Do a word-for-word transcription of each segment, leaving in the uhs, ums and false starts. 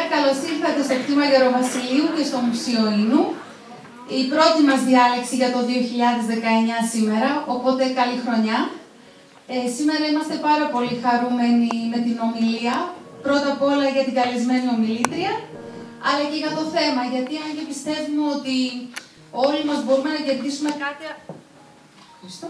καλώς ήρθατε στο κτήμα Γεροβασιλείου και στο Μουσείο Ίνου. Η πρώτη μας διάλεξη για το δύο χιλιάδες δεκαεννιά σήμερα, οπότε καλή χρονιά. Ε, σήμερα είμαστε πάρα πολύ χαρούμενοι με την ομιλία, πρώτα απ' όλα για την καλεσμένη ομιλήτρια, αλλά και για το θέμα, γιατί αν και πιστεύουμε ότι όλοι μας μπορούμε να κερδίσουμε κάτι... Ευχαριστώ.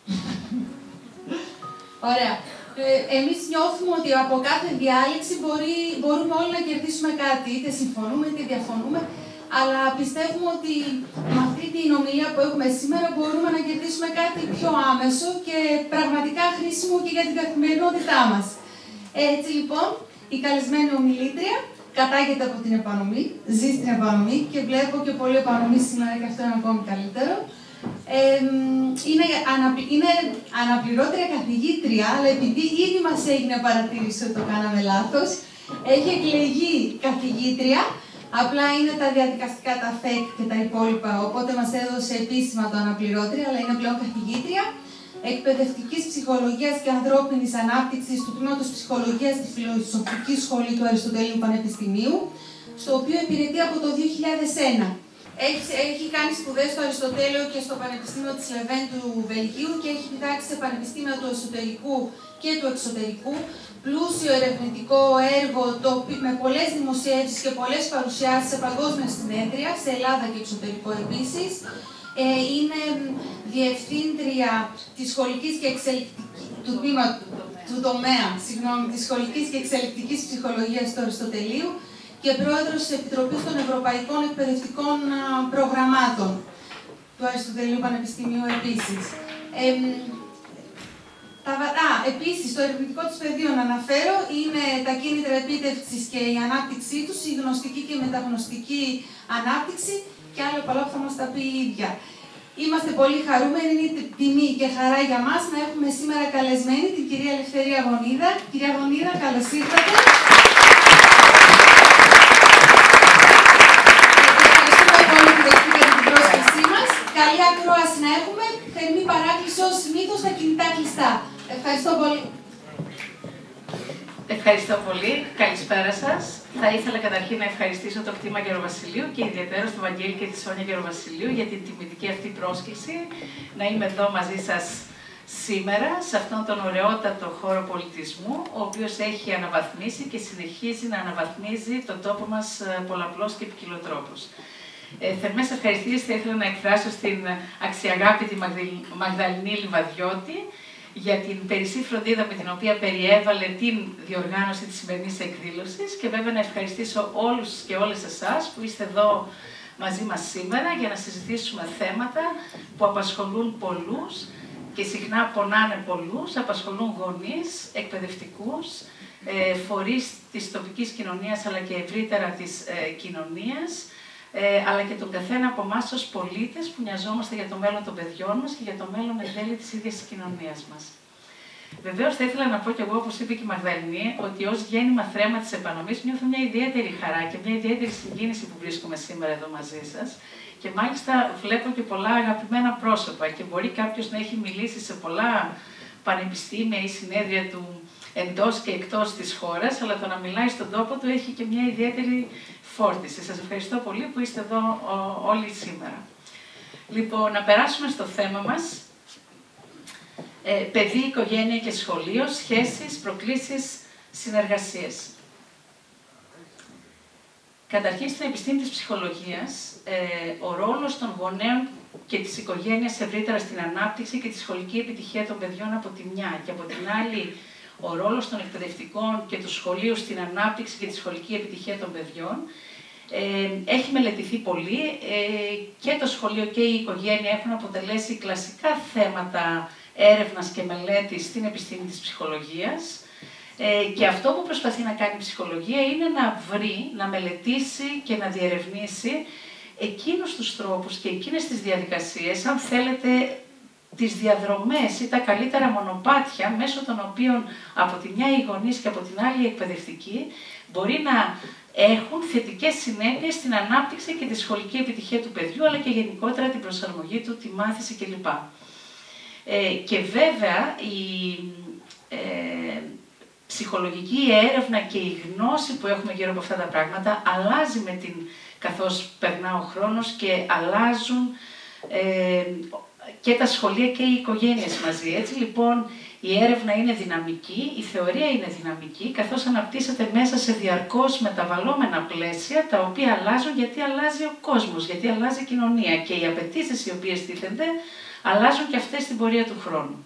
Ωραία. Ε, εμείς νιώθουμε ότι από κάθε διάλεξη μπορεί, μπορούμε όλοι να κερδίσουμε κάτι, είτε συμφωνούμε είτε διαφωνούμε, αλλά πιστεύουμε ότι με αυτή την ομιλία που έχουμε σήμερα μπορούμε να κερδίσουμε κάτι πιο άμεσο και πραγματικά χρήσιμο και για την καθημερινότητά μας. Έτσι λοιπόν, η καλεσμένη ομιλήτρια κατάγεται από την επανομή, ζει στην επανομή και βλέπω και πολύ επανομή σήμερα και αυτό είναι ακόμη καλύτερο. Ε, είναι, αναπλη... είναι αναπληρώτρια καθηγήτρια, αλλά επειδή ήδη μας έγινε παρατήρηση ότι το κάναμε λάθος, έχει εκλεγεί καθηγήτρια, απλά είναι τα διαδικαστικά, τα φεκ και τα υπόλοιπα, οπότε μας έδωσε επίσημα το αναπληρώτρια, αλλά είναι πλέον καθηγήτρια εκπαιδευτικής ψυχολογίας και ανθρώπινης ανάπτυξης του τμήματος ψυχολογίας στη Φιλοσοφική Σχολή του Αριστοτελείου Πανεπιστημίου, στο οποίο υπηρετεί από το δύο χιλιάδες ένα. Έχει, έχει κάνει σπουδές στο Αριστοτέλειο και στο Πανεπιστήμιο της Λεβέν του Βελγίου και έχει διδάξει σε πανεπιστήμια του εσωτερικού και του εξωτερικού. Πλούσιο ερευνητικό έργο το, με πολλές δημοσιεύσεις και πολλές παρουσιάσεις σε παγκόσμια συνέδρια, σε Ελλάδα και εξωτερικό επίσης. Ε, είναι διευθύντρια της σχολικής και εξελικτικής, του, τμήμα, του τομέα συγγνώμη, της σχολικής και εξελικτικής ψυχολογίας του Αριστοτελείου και πρόεδρος της Επιτροπής των Ευρωπαϊκών Εκπαιδευτικών Προγραμμάτων του Αριστοτελείου Πανεπιστημίου επίσης. Ε, τα, α, επίσης, το ερευνητικό της πεδίο να αναφέρω είναι τα κίνητρα επίτευξης και η ανάπτυξή τους, η γνωστική και η μεταγνωστική ανάπτυξη και άλλο πολλά που θα μας τα πει η ίδια. Είμαστε πολύ χαρούμενοι, είναι τιμή και χαρά για μας να έχουμε σήμερα καλεσμένη την κυρία Ελευθερία Γονίδα. Κυρία Γονίδα, καλώς ήρθατε. Καλή ακρόαση να έχουμε. Θερμή παράκληση ως συνήθως στα κινητά κλειστά. Ευχαριστώ πολύ. Ευχαριστώ πολύ. Καλησπέρα σας. Θα ήθελα καταρχήν να ευχαριστήσω το κτήμα Γεροβασιλείου και ιδιαίτερα τον Βαγγέλη και τη Σόνια Γεροβασιλείου για την τιμητική αυτή πρόσκληση να είμαι εδώ μαζί σας σήμερα σε αυτόν τον ωραιότατο χώρο πολιτισμού, ο οποίος έχει αναβαθμίσει και συνεχίζει να αναβαθμίζει τον τόπο μας πολλαπλώς και ποικιλοτρόπως. Ε, θερμές ευχαριστίες θα ήθελα να εκφράσω στην αξιαγάπητη Μαγδαληνή Λιβαδιώτη για την περισσή φροντίδα με την οποία περιέβαλε την διοργάνωση της σημερινής εκδήλωσης και βέβαια να ευχαριστήσω όλους και όλες εσάς που είστε εδώ μαζί μας σήμερα για να συζητήσουμε θέματα που απασχολούν πολλούς και συχνά πονάνε πολλούς, απασχολούν γονείς, εκπαιδευτικούς, ε, φορείς της τοπικής κοινωνίας αλλά και ευρύτερα της ε, κοινωνίας, Ε, αλλά και τον καθένα από εμάς ως πολίτες που νοιαζόμαστε για το μέλλον των παιδιών μας και για το μέλλον εν τέλει της ίδιας της κοινωνίας μας. Βεβαίως, θα ήθελα να πω κι εγώ, όπως είπε και η Μαγδαληνή, ότι ως γέννημα θρέμα της επανομής νιώθω μια ιδιαίτερη χαρά και μια ιδιαίτερη συγκίνηση που βρίσκομαι σήμερα εδώ μαζί σας. Και μάλιστα βλέπω και πολλά αγαπημένα πρόσωπα και μπορεί κάποιος να έχει μιλήσει σε πολλά πανεπιστήμια ή συνέδρια του εντός και εκτός της χώρας, αλλά το να μιλάει στον τόπο του έχει και μια ιδιαίτερη φόρτιση. Σας ευχαριστώ πολύ που είστε εδώ όλοι σήμερα. Λοιπόν, να περάσουμε στο θέμα μας. Ε, παιδί, οικογένεια και σχολείο, σχέσεις, προκλήσεις, συνεργασίες. Καταρχήν, στην επιστήμη της ψυχολογίας, ε, ο ρόλος των γονέων και της οικογένειας ευρύτερα στην ανάπτυξη και τη σχολική επιτυχία των παιδιών από τη μια και από την άλλη ο ρόλος των εκπαιδευτικών και του σχολείου στην ανάπτυξη και τη σχολική επιτυχία των παιδιών ε, έχει μελετηθεί πολύ ε, και το σχολείο και η οικογένεια έχουν αποτελέσει κλασικά θέματα έρευνας και μελέτης στην επιστήμη της ψυχολογίας ε, και αυτό που προσπαθεί να κάνει η ψυχολογία είναι να βρει, να μελετήσει και να διερευνήσει εκείνους τους τρόπους και εκείνες τις διαδικασίες, αν θέλετε, τις διαδρομές ή τα καλύτερα μονοπάτια μέσω των οποίων από τη μια οι γονείς και από την άλλη οι εκπαιδευτικοί μπορεί να έχουν θετικές συνέπειες στην ανάπτυξη και τη σχολική επιτυχία του παιδιού, αλλά και γενικότερα την προσαρμογή του, τη μάθηση κλπ. Ε, και βέβαια η ε, ψυχολογική έρευνα και η γνώση που έχουμε γύρω από αυτά τα πράγματα αλλάζει με την, καθώς περνά ο χρόνος και αλλάζουν ε, και τα σχολεία και οι οικογένειες μαζί. Έτσι λοιπόν η έρευνα είναι δυναμική, η θεωρία είναι δυναμική, καθώς αναπτύσσεται μέσα σε διαρκώς μεταβαλλόμενα πλαίσια, τα οποία αλλάζουν γιατί αλλάζει ο κόσμος, γιατί αλλάζει η κοινωνία και οι απαιτήσεις οι οποίες τίθενται αλλάζουν και αυτές στην πορεία του χρόνου.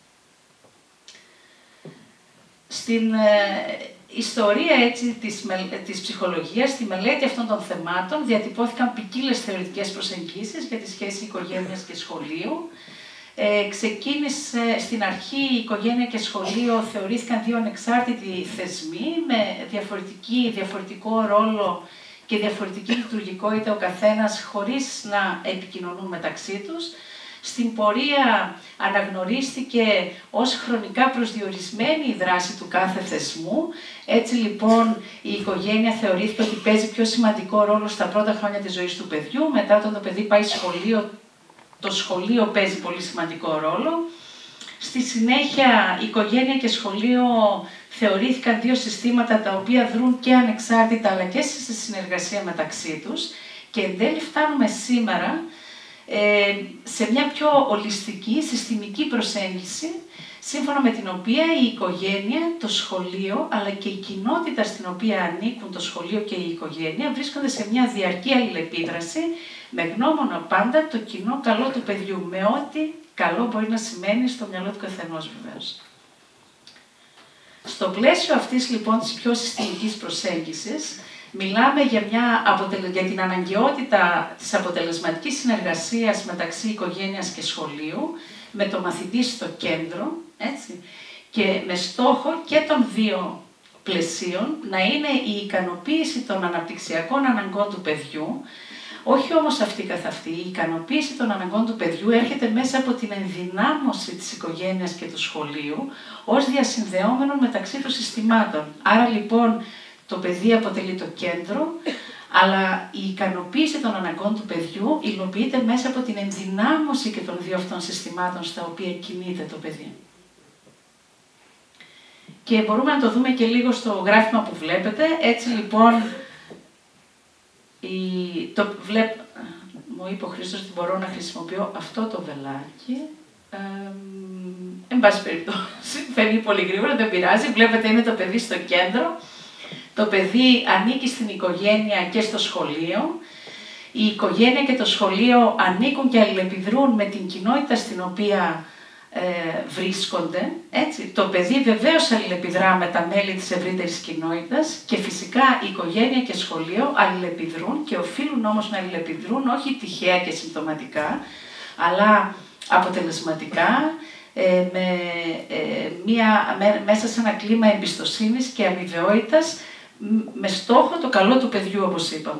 Στην ε, ιστορία έτσι, της, της ψυχολογίας, στη μελέτη αυτών των θεμάτων, διατυπώθηκαν ποικίλες θεωρητικές προσεγγίσεις για τη σχέση οικογένειας και σχολείου. Ε, ξεκίνησε στην αρχή η οικογένεια και σχολείο θεωρήθηκαν δύο ανεξάρτητοι θεσμοί με διαφορετική, διαφορετικό ρόλο και διαφορετική λειτουργικότητα ο καθένας χωρίς να επικοινωνούν μεταξύ τους. Στην πορεία αναγνωρίστηκε ως χρονικά προσδιορισμένη η δράση του κάθε θεσμού. Έτσι λοιπόν η οικογένεια θεωρήθηκε ότι παίζει πιο σημαντικό ρόλο στα πρώτα χρόνια της ζωής του παιδιού. Μετά όταν το παιδί πάει σχολείο, το σχολείο παίζει πολύ σημαντικό ρόλο. Στη συνέχεια η οικογένεια και σχολείο θεωρήθηκαν δύο συστήματα τα οποία δρούν και ανεξάρτητα αλλά και σε συνεργασία μεταξύ τους. Και εν τέλει φτάνουμε σήμερα σε μια πιο ολιστική, συστημική προσέγγιση, σύμφωνα με την οποία η οικογένεια, το σχολείο, αλλά και η κοινότητα στην οποία ανήκουν το σχολείο και η οικογένεια βρίσκονται σε μια διαρκή αλληλεπίδραση, με γνώμονα πάντα το κοινό καλό του παιδιού, με ό,τι καλό μπορεί να σημαίνει στο μυαλό του καθενός βεβαίως. Στο πλαίσιο αυτής λοιπόν της πιο συστημικής προσέγγισης, μιλάμε για, μια αποτελε... για την αναγκαιότητα της αποτελεσματικής συνεργασίας μεταξύ οικογένειας και σχολείου, με το μαθητή στο κέντρο, έτσι, και με στόχο και των δύο πλαισίων να είναι η ικανοποίηση των αναπτυξιακών αναγκών του παιδιού, όχι όμως αυτή καθ' αυτή. Η ικανοποίηση των αναγκών του παιδιού έρχεται μέσα από την ενδυνάμωση της οικογένειας και του σχολείου ως διασυνδεόμενων μεταξύ των συστημάτων. Άρα λοιπόν το παιδί αποτελεί το κέντρο, αλλά η ικανοποίηση των αναγκών του παιδιού υλοποιείται μέσα από την ενδυνάμωση και των δύο αυτών συστημάτων στα οποία κινείται το παιδί. Και μπορούμε να το δούμε και λίγο στο γράφημα που βλέπετε. Έτσι λοιπόν, η, το βλέπ, μου είπε ο Χρήστος ότι μπορώ να χρησιμοποιώ αυτό το βελάκι. Ε, εν πάση περιπτώσει, φεύγει πολύ γρήγορα, δεν πειράζει. Βλέπετε είναι το παιδί στο κέντρο. Το παιδί ανήκει στην οικογένεια και στο σχολείο. Η οικογένεια και το σχολείο ανήκουν και αλληλεπιδρούν με την κοινότητα στην οποία ε, βρίσκονται. Έτσι. Το παιδί βεβαίως αλληλεπιδρά με τα μέλη της ευρύτερης κοινότητας και φυσικά η οικογένεια και σχολείο αλληλεπιδρούν και οφείλουν όμως να αλληλεπιδρούν όχι τυχαία και συμπτωματικά, αλλά αποτελεσματικά, ε, με, ε, μια, με, μέσα σε ένα κλίμα εμπιστοσύνης και αμοιβαιότητας, με στόχο το καλό του παιδιού, όπως είπαμε.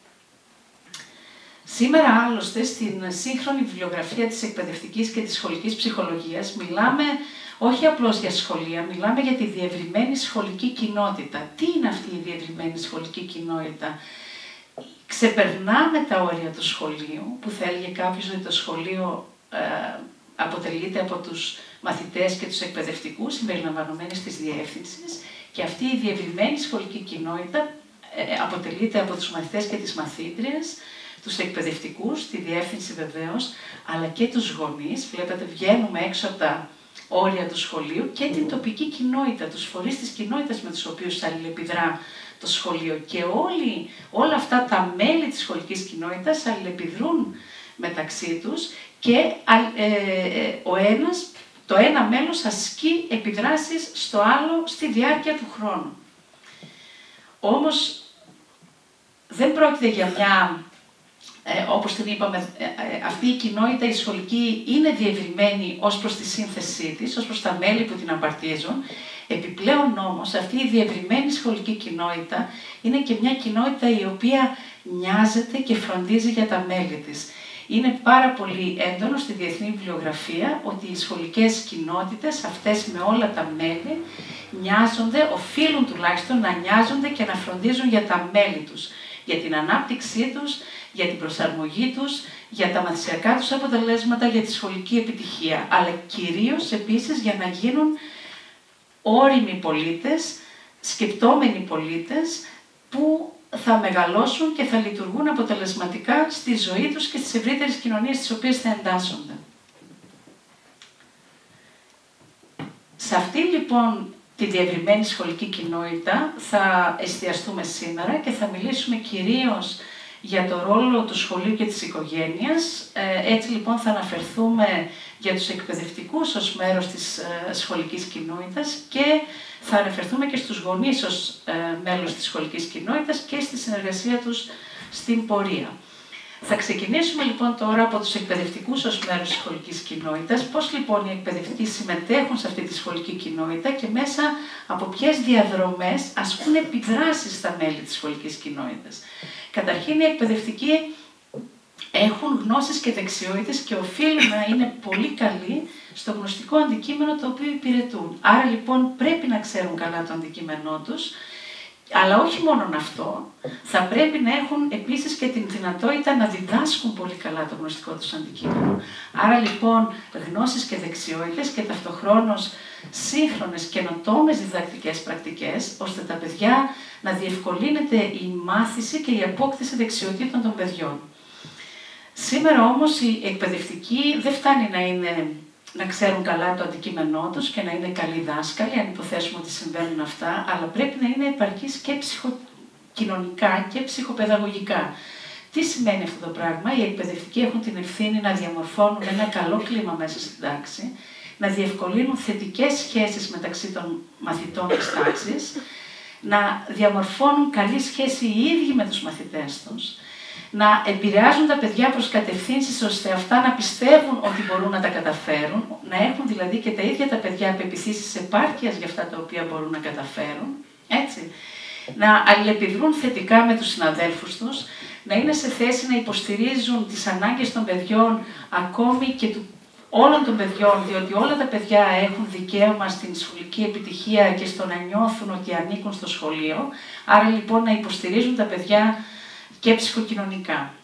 Σήμερα, άλλωστε, στην σύγχρονη βιβλιογραφία της εκπαιδευτικής και της σχολικής ψυχολογίας, μιλάμε όχι απλώς για σχολεία, μιλάμε για τη διευρυμένη σχολική κοινότητα. Τι είναι αυτή η διευρυμένη σχολική κοινότητα? Ξεπερνάμε τα όρια του σχολείου, που θα έλεγε κάποιος ότι το σχολείο ε, αποτελείται από τους μαθητές και τους εκπαιδευτικούς, συμπεριλαμβανομένες της διεύθυνσης, και αυτή η διευρυμένη σχολική κοινότητα ε, αποτελείται από τους μαθητές και τις μαθήτριες, τους εκπαιδευτικούς, τη διεύθυνση βεβαίως, αλλά και τους γονείς. Βλέπετε, βγαίνουμε έξω από τα όρια του σχολείου και την τοπική κοινότητα, τους φορείς της κοινότητας με τους οποίους αλληλεπιδρά το σχολείο. Και όλοι, όλα αυτά τα μέλη της σχολικής κοινότητας αλληλεπιδρούν μεταξύ τους και ε, ε, ο ένας, το ένα μέλος ασκεί επιδράσεις στο άλλο στη διάρκεια του χρόνου. Όμως δεν πρόκειται για μια, ε, όπως την είπαμε, ε, ε, αυτή η κοινότητα η σχολική είναι διευρυμένη ως προς τη σύνθεσή της, ως προς τα μέλη που την απαρτίζουν. Επιπλέον όμως αυτή η διευρυμένη σχολική κοινότητα είναι και μια κοινότητα η οποία νοιάζεται και φροντίζει για τα μέλη της. Είναι πάρα πολύ έντονο στη διεθνή βιβλιογραφία ότι οι σχολικές κοινότητες, αυτές με όλα τα μέλη, νοιάζονται, οφείλουν τουλάχιστον να νοιάζονται και να φροντίζουν για τα μέλη τους, για την ανάπτυξή τους, για την προσαρμογή τους, για τα μαθησιακά τους αποτελέσματα, για τη σχολική επιτυχία, αλλά κυρίως επίσης για να γίνουν όριμοι πολίτες, σκεπτόμενοι πολίτες, που θα μεγαλώσουν και θα λειτουργούν αποτελεσματικά στη ζωή τους και στις ευρύτερες κοινωνίες στις οποίες θα εντάσσονται. Σε αυτή λοιπόν τη διευρυμένη σχολική κοινότητα θα εστιαστούμε σήμερα και θα μιλήσουμε κυρίως για το ρόλο του σχολείου και της οικογένειας. Έτσι λοιπόν θα αναφερθούμε για τους εκπαιδευτικούς ως μέρος της σχολικής κοινότητας και θα αναφερθούμε και στους γονείς ως μέλος της σχολικής κοινότητας και στη συνεργασία τους στην πορεία. Θα ξεκινήσουμε λοιπόν τώρα από τους εκπαιδευτικούς ως μέρος της σχολικής κοινότητας, πώς λοιπόν οι εκπαιδευτικοί συμμετέχουν σε αυτή τη σχολική κοινότητα και μέσα από ποιες διαδρομές ασκούν επιδράσεις στα μέλη της σχολικής κοινότητας. Καταρχήν οι εκπαιδευτικοί έχουν γνώσεις και δεξιότητες και οφείλουν να είναι πολύ καλοί στο γνωστικό αντικείμενο το οποίο υπηρετούν. Άρα λοιπόν πρέπει να ξέρουν καλά το αντικείμενό τους, αλλά όχι μόνο αυτό, θα πρέπει να έχουν επίσης και την δυνατότητα να διδάσκουν πολύ καλά το γνωστικό τους αντικείμενο. Άρα λοιπόν γνώσεις και δεξιότητες και ταυτοχρόνως σύγχρονες καινοτόμες διδακτικές πρακτικές, ώστε τα παιδιά να διευκολύνεται η μάθηση και η απόκτηση δεξιοτήτων των παιδιών. Σήμερα όμως οι εκπαιδευτικοί δεν φτάνει να, είναι, να ξέρουν καλά το αντικείμενό τους και να είναι καλοί δάσκαλοι, αν υποθέσουμε ότι συμβαίνουν αυτά, αλλά πρέπει να είναι επαρκείς και ψυχοκοινωνικά και ψυχοπαιδαγωγικά. Τι σημαίνει αυτό το πράγμα? Οι εκπαιδευτικοί έχουν την ευθύνη να διαμορφώνουν ένα καλό κλίμα μέσα στην τάξη, να διευκολύνουν θετικές σχέσεις μεταξύ των μαθητών της τάξης, να διαμορφώνουν καλή σχέση οι ίδιοι με τους μαθητές τους, να επηρεάζουν τα παιδιά προς κατευθύνσεις ώστε αυτά να πιστεύουν ότι μπορούν να τα καταφέρουν, να έχουν δηλαδή και τα ίδια τα παιδιά πεποιθήσεις επάρκειας για αυτά τα οποία μπορούν να καταφέρουν, έτσι. Να αλληλεπιδρούν θετικά με τους συναδέλφους τους, να είναι σε θέση να υποστηρίζουν τις ανάγκες των παιδιών, ακόμη και του, όλων των παιδιών, διότι όλα τα παιδιά έχουν δικαίωμα στην σχολική επιτυχία και στο να νιώθουν ότι ανήκουν στο σχολείο, άρα λοιπόν να υποστηρίζουν τα παιδιά και ψυχοκοινωνικά.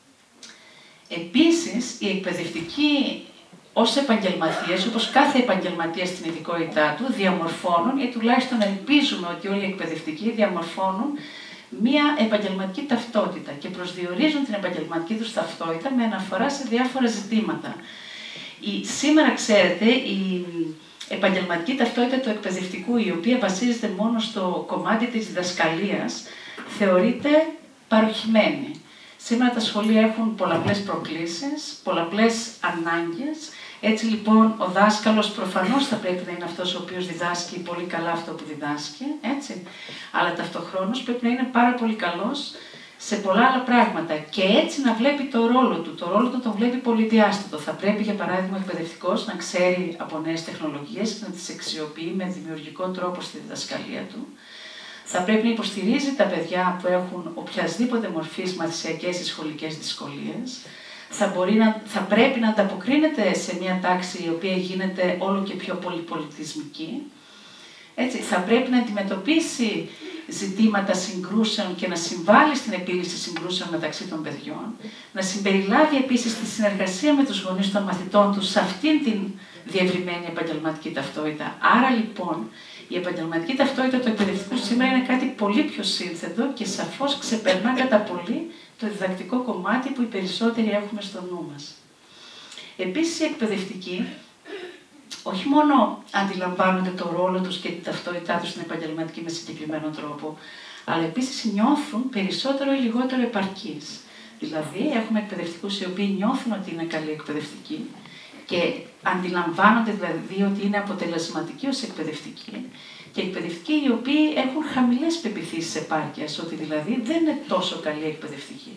Επίσης, οι εκπαιδευτικοί ως επαγγελματίες, όπως κάθε επαγγελματίας στην ειδικότητά του, διαμορφώνουν ή τουλάχιστον ελπίζουμε ότι όλοι οι εκπαιδευτικοί διαμορφώνουν μία επαγγελματική ταυτότητα και προσδιορίζουν την επαγγελματική τους ταυτότητα με αναφορά σε διάφορα ζητήματα. Η, σήμερα, ξέρετε, η επαγγελματική ταυτότητα του εκπαιδευτικού, η οποία βασίζεται μόνο στο κομμάτι της διδασκαλίας, θεωρείται παροχημένη. Σήμερα τα σχολεία έχουν πολλαπλές προκλήσεις, πολλαπλές ανάγκες. Έτσι λοιπόν ο δάσκαλος προφανώς θα πρέπει να είναι αυτός ο οποίος διδάσκει πολύ καλά αυτό που διδάσκει, έτσι. Αλλά ταυτοχρόνως πρέπει να είναι πάρα πολύ καλός σε πολλά άλλα πράγματα και έτσι να βλέπει το ρόλο του. Το ρόλο του τον βλέπει πολυδιάστατο. Θα πρέπει για παράδειγμα ο εκπαιδευτικός να ξέρει από νέες τεχνολογίες και να τις αξιοποιεί με δημιουργικό τρόπο στη διδασκαλία του. Θα πρέπει να υποστηρίζει τα παιδιά που έχουν οποιασδήποτε μορφής μαθησιακές ή σχολικές δυσκολίες. Θα, μπορεί να, θα πρέπει να ανταποκρίνεται σε μια τάξη η οποία γίνεται όλο και πιο πολυπολιτισμική. Έτσι, θα πρέπει να αντιμετωπίσει ζητήματα συγκρούσεων και να συμβάλλει στην επίλυση συγκρούσεων μεταξύ των παιδιών. Να συμπεριλάβει επίσης τη συνεργασία με τους γονείς των μαθητών τους σε αυτήν την διευρυμένη επαγγελματική ταυτότητα. Άρα λοιπόν, η επαγγελματική ταυτότητα του εκπαιδευτικού σήμερα είναι κάτι πολύ πιο σύνθετο και σαφώς ξεπερνά κατά πολύ το διδακτικό κομμάτι που οι περισσότεροι έχουμε στο νου μας. Επίσης, οι εκπαιδευτικοί όχι μόνο αντιλαμβάνονται το ρόλο τους και την ταυτότητά τους στην επαγγελματική με συγκεκριμένο τρόπο, αλλά επίσης νιώθουν περισσότερο ή λιγότερο επαρκείς. Δηλαδή, έχουμε εκπαιδευτικούς οι οποίοι νιώθουν ότι είναι καλοί εκπαιδευτικοί και αντιλαμβάνονται δηλαδή ότι είναι αποτελεσματικοί ως εκπαιδευτικοί και εκπαιδευτικοί οι οποίοι έχουν χαμηλές πεποιθήσεις επάρκειας, ότι δηλαδή δεν είναι τόσο καλοί εκπαιδευτικοί.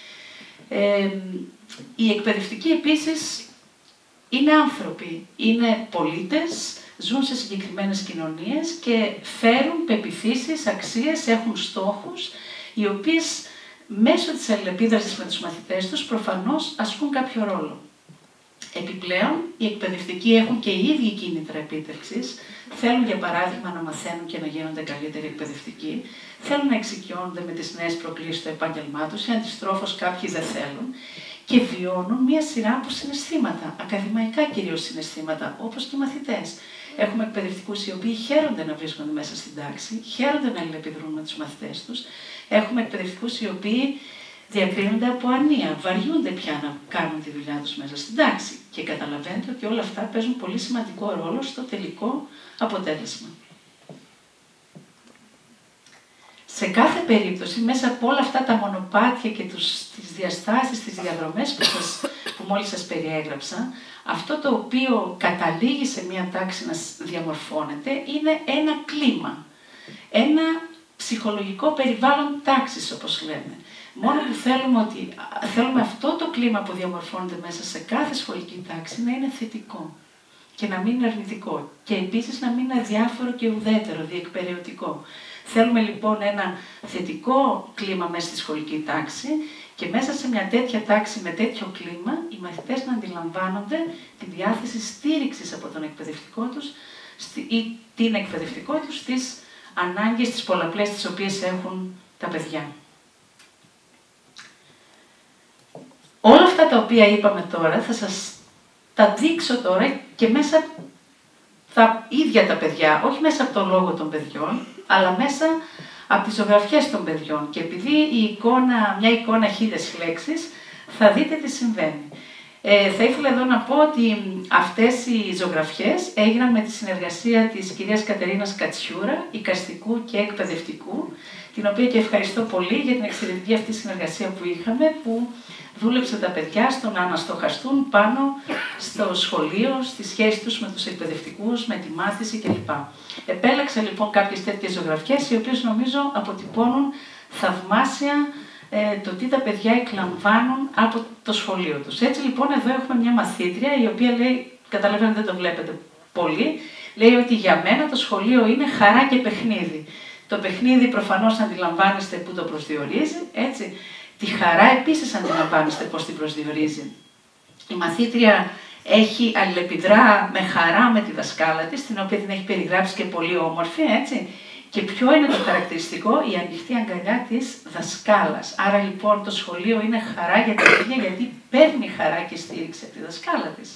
Ε, οι εκπαιδευτικοί επίσης είναι άνθρωποι, είναι πολίτες, ζουν σε συγκεκριμένες κοινωνίες και φέρουν πεποιθήσεις, αξίες, έχουν στόχους, οι οποίες μέσω της αλληλεπίδρασης με τους μαθητές τους προφανώς ασκούν κάποιο ρόλο. Επιπλέον, οι εκπαιδευτικοί έχουν και οι ίδιοι κίνητρα επίτευξης. Θέλουν, για παράδειγμα, να μαθαίνουν και να γίνονται καλύτεροι εκπαιδευτικοί. Θέλουν να εξοικειώνονται με τις νέες προκλήσεις στο επάγγελμά τους, ή αντιστρόφως κάποιοι δεν θέλουν. Και βιώνουν μία σειρά από συναισθήματα, ακαδημαϊκά κυρίως συναισθήματα, όπως και οι μαθητές. Έχουμε εκπαιδευτικούς οι οποίοι χαίρονται να βρίσκονται μέσα στην τάξη, χαίρονται να αλληλεπιδρούν με τους μαθητές τους. Έχουμε εκπαιδευτικούς οι οποίοι διακρίνονται από ανία, βαριούνται πια να κάνουν τη δουλειά τους μέσα στην τάξη. Και καταλαβαίνετε ότι όλα αυτά παίζουν πολύ σημαντικό ρόλο στο τελικό αποτέλεσμα. Σε κάθε περίπτωση, μέσα από όλα αυτά τα μονοπάτια και τους, τις διαστάσεις, τις διαδρομές που, σας, που μόλις σας περιέγραψα, αυτό το οποίο καταλήγει σε μια τάξη να διαμορφώνεται είναι ένα κλίμα. Ένα ψυχολογικό περιβάλλον τάξης, όπως λέμε. Μόνο που θέλουμε, ότι, θέλουμε αυτό το κλίμα που διαμορφώνεται μέσα σε κάθε σχολική τάξη να είναι θετικό και να μην είναι αρνητικό. Και επίσης να μην είναι αδιάφορο και ουδέτερο, διεκπεραιωτικό. Θέλουμε λοιπόν ένα θετικό κλίμα μέσα στη σχολική τάξη και μέσα σε μια τέτοια τάξη με τέτοιο κλίμα οι μαθητές να αντιλαμβάνονται τη διάθεση στήριξης από τον εκπαιδευτικό τους ή την εκπαιδευτικό τους στις ανάγκες τις πολλαπλές τις οποίες έχουν τα παιδιά. Όλα αυτά τα οποία είπαμε τώρα θα σας τα δείξω τώρα και μέσα τα ίδια τα παιδιά, όχι μέσα από τον λόγο των παιδιών, αλλά μέσα από τις ζωγραφιές των παιδιών. Και επειδή η εικόνα, μια εικόνα χίλιες λέξεις, θα δείτε τι συμβαίνει. Ε, θα ήθελα εδώ να πω ότι αυτές οι ζωγραφιές έγιναν με τη συνεργασία της κυρίας Κατερίνας Κατσιούρα, εικαστικού και εκπαιδευτικού, την οποία και ευχαριστώ πολύ για την εξαιρετική αυτή συνεργασία που είχαμε, που δούλεψε τα παιδιά στο να αναστοχαστούν πάνω στο σχολείο, στις σχέσεις τους με τους εκπαιδευτικούς, με τη μάθηση κλπ. Επέλεξα λοιπόν κάποιες τέτοιες ζωγραφιές, οι οποίες νομίζω αποτυπώνουν θαυμάσια ε, το τι τα παιδιά εκλαμβάνουν από το σχολείο τους. Έτσι λοιπόν εδώ έχουμε μια μαθήτρια η οποία λέει, καταλαβαίνετε δεν το βλέπετε πολύ, λέει ότι για μένα το σχολείο είναι χαρά και παιχνίδι. Το παιχνίδι προφανώς αντιλαμβάνεστε που το προσδιορίζει, έτσι. Τη χαρά επίσης αντιλαμβάνεστε πώς την προσδιορίζει. Η μαθήτρια έχει αλληλεπιδρά με χαρά με τη δασκάλα της, την οποία την έχει περιγράψει και πολύ όμορφη, έτσι. Και ποιο είναι το χαρακτηριστικό? Η ανοιχτή αγκαλιά της δασκάλας. Άρα λοιπόν το σχολείο είναι χαρά για τα παιδιά, γιατί παίρνει χαρά και στήριξη από τη δασκάλα της.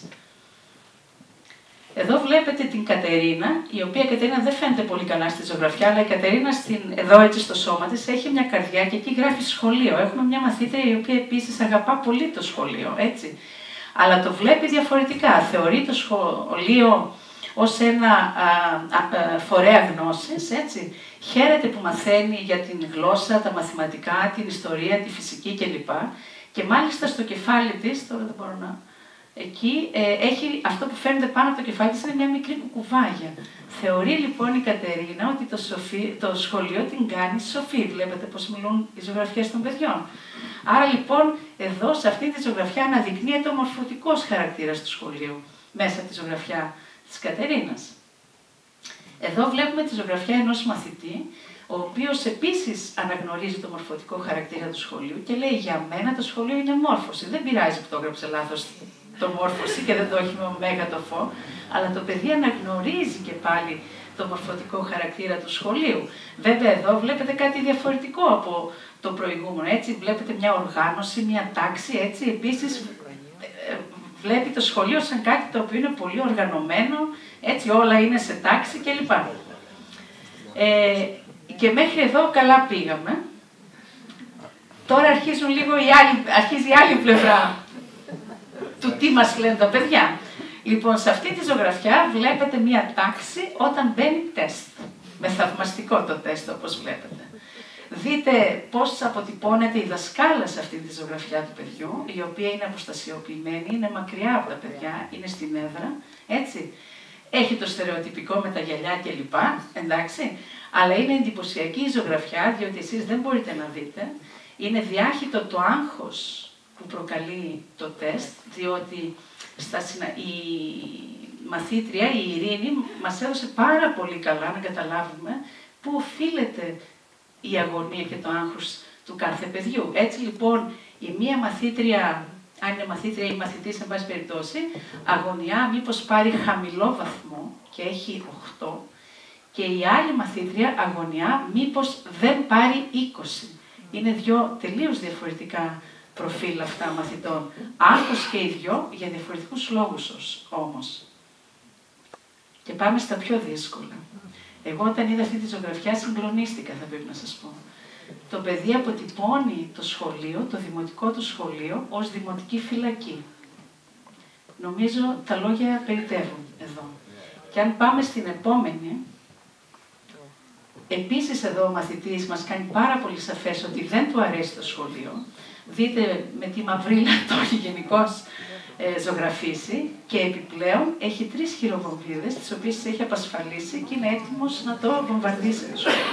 Εδώ βλέπετε την Κατερίνα, η οποία Κατερίνα δεν φαίνεται πολύ καλά στη ζωγραφιά, αλλά η Κατερίνα στην, εδώ έτσι στο σώμα της έχει μια καρδιά και εκεί γράφει σχολείο. Έχουμε μια μαθήτρια η οποία επίσης αγαπά πολύ το σχολείο, έτσι. Αλλά το βλέπει διαφορετικά. Θεωρεί το σχολείο ως ένα α, α, φορέα γνώσης, έτσι. Χαίρεται που μαθαίνει για την γλώσσα, τα μαθηματικά, την ιστορία, τη φυσική κλπ. Και μάλιστα στο κεφάλι της, τώρα δεν μπορώ να... Εκεί ε, έχει αυτό που φαίνεται πάνω από το κεφάλι της, είναι μια μικρή κουκουβάγια. Θεωρεί λοιπόν η Κατερίνα ότι το, σοφί, το σχολείο την κάνει σοφή. Βλέπετε πώς μιλούν οι ζωγραφιές των παιδιών. Άρα λοιπόν εδώ σε αυτή τη ζωγραφιά αναδεικνύεται ο μορφωτικός χαρακτήρας του σχολείου μέσα από τη ζωγραφιά της Κατερίνας. Εδώ βλέπουμε τη ζωγραφιά ενός μαθητή, ο οποίος επίσης αναγνωρίζει το μορφωτικό χαρακτήρα του σχολείου και λέει για μένα το σχολείο είναι μόρφωση. Δεν πειράζει που το έγραψε λάθος το μόρφωση και δεν το έχει με ωμέγα το φω, αλλά το παιδί αναγνωρίζει και πάλι το μορφωτικό χαρακτήρα του σχολείου. Βέβαια εδώ βλέπετε κάτι διαφορετικό από το προηγούμενο, έτσι, βλέπετε μια οργάνωση, μια τάξη, έτσι, επίσης βλέπει το σχολείο σαν κάτι το οποίο είναι πολύ οργανωμένο, έτσι, όλα είναι σε τάξη κλπ. Ε, και μέχρι εδώ καλά πήγαμε. Τώρα αρχίζουν λίγο η άλλη, αρχίζει η άλλη πλευρά του τι μας λένε τα παιδιά. Λοιπόν, σε αυτή τη ζωγραφιά βλέπετε μία τάξη όταν μπαίνει τεστ. Με θαυμαστικό το τεστ, όπως βλέπετε. Δείτε πώς αποτυπώνεται η δασκάλα σε αυτή τη ζωγραφιά του παιδιού, η οποία είναι αποστασιοποιημένη, είναι μακριά από τα παιδιά, είναι στην έδρα, έτσι. Έχει το στερεοτυπικό με τα γυαλιά κλπ, εντάξει. Αλλά είναι εντυπωσιακή η ζωγραφιά, διότι εσείς δεν μπορείτε να δείτε. Είναι διάχυτο το άγχος που προκαλεί το τεστ, διότι στα συνα... η μαθήτρια, η Ειρήνη, μας έδωσε πάρα πολύ καλά να καταλάβουμε πού οφείλεται η αγωνία και το άγχος του κάθε παιδιού. Έτσι λοιπόν η μία μαθήτρια, αν είναι μαθήτρια ή μαθητής, εν πάση περιπτώσει, αγωνιά μήπως πάρει χαμηλό βαθμό και έχει οκτώ, και η άλλη μαθήτρια αγωνιά μήπως δεν πάρει είκοσι. Είναι δύο τελείως διαφορετικά προφίλ αυτά μαθητών. Άγχος και οι δυο για διαφορετικούς λόγους όμως. Και πάμε στα πιο δύσκολα. Εγώ όταν είδα αυτή τη ζωγραφιά συγκλονίστηκα, θα πρέπει να σας πω. Το παιδί αποτυπώνει το σχολείο, το δημοτικό του σχολείο, ως δημοτική φυλακή. Νομίζω τα λόγια περιτεύουν εδώ. Και αν πάμε στην επόμενη, επίσης εδώ ο μαθητής μας κάνει πάρα πολύ σαφές ότι δεν του αρέσει το σχολείο. Δείτε με τι μαυρίλα το έχει γενικώς ε, ζωγραφίσει και επιπλέον έχει τρεις χειροβομβίδες, τις οποίες έχει απασφαλίσει και είναι έτοιμος να το βομβαρδίσει το σχολείο.